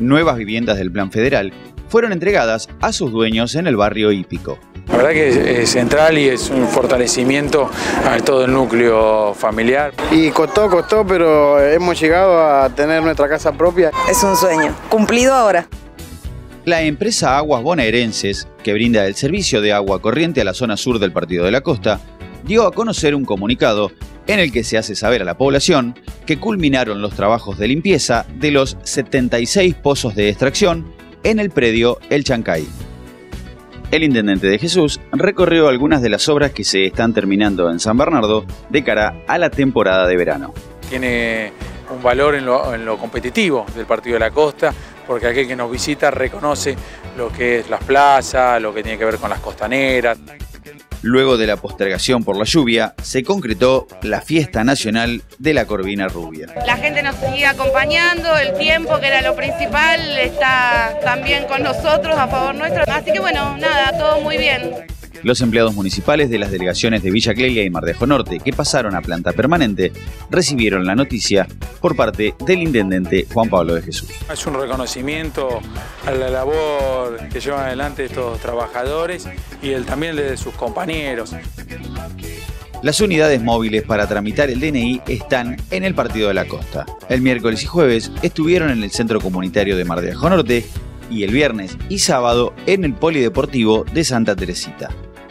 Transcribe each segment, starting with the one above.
nuevas viviendas del Plan Federal fueron entregadas a sus dueños en el barrio hípico. La verdad que es central y es un fortalecimiento a todo el núcleo familiar. Y costó, pero hemos llegado a tener nuestra casa propia. Es un sueño, cumplido ahora. La empresa Aguas Bonaerenses, que brinda el servicio de agua corriente a la zona sur del Partido de la Costa, dio a conocer un comunicado en el que se hace saber a la población que culminaron los trabajos de limpieza de los 76 pozos de extracción en el predio El Chancay. El intendente de Jesús recorrió algunas de las obras que se están terminando en San Bernardo de cara a la temporada de verano. Tiene un valor en lo competitivo del Partido de la Costa, porque aquel que nos visita reconoce lo que es las plazas, lo que tiene que ver con las costaneras. Luego de la postergación por la lluvia, se concretó la Fiesta Nacional de la Corvina Rubia. La gente nos sigue acompañando, el tiempo, que era lo principal, está también con nosotros, a favor nuestro. Así que bueno, nada, todo muy bien. Los empleados municipales de las delegaciones de Villa Clelia y Mardejo Norte, que pasaron a planta permanente, recibieron la noticia por parte del intendente Juan Pablo de Jesús. Es un reconocimiento a la labor que llevan adelante estos trabajadores y también de sus compañeros. Las unidades móviles para tramitar el DNI están en el Partido de la Costa. El miércoles y jueves estuvieron en el Centro Comunitario de Mardejo Norte y el viernes y sábado en el Polideportivo de Santa Teresita.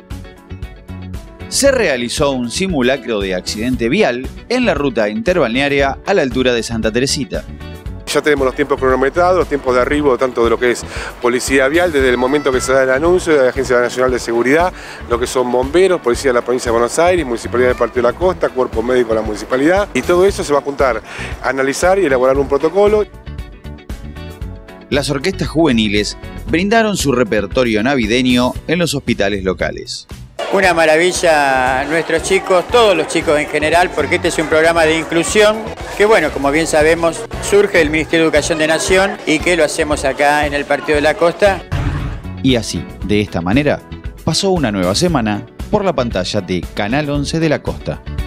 Se realizó un simulacro de accidente vial en la ruta interbalnearia a la altura de Santa Teresita. Ya tenemos los tiempos cronometrados, los tiempos de arribo, tanto de lo que es Policía Vial, desde el momento que se da el anuncio de la Agencia Nacional de Seguridad, lo que son bomberos, Policía de la Provincia de Buenos Aires, Municipalidad del Partido de la Costa, Cuerpo Médico de la Municipalidad, y todo eso se va a juntar, a analizar y elaborar un protocolo. Las orquestas juveniles brindaron su repertorio navideño en los hospitales locales. Una maravilla nuestros chicos, todos los chicos en general, porque este es un programa de inclusión que, bueno, como bien sabemos, surge del Ministerio de Educación de Nación y que lo hacemos acá en el Partido de la Costa. Y así, de esta manera, pasó una nueva semana por la pantalla de Canal 11 de la Costa.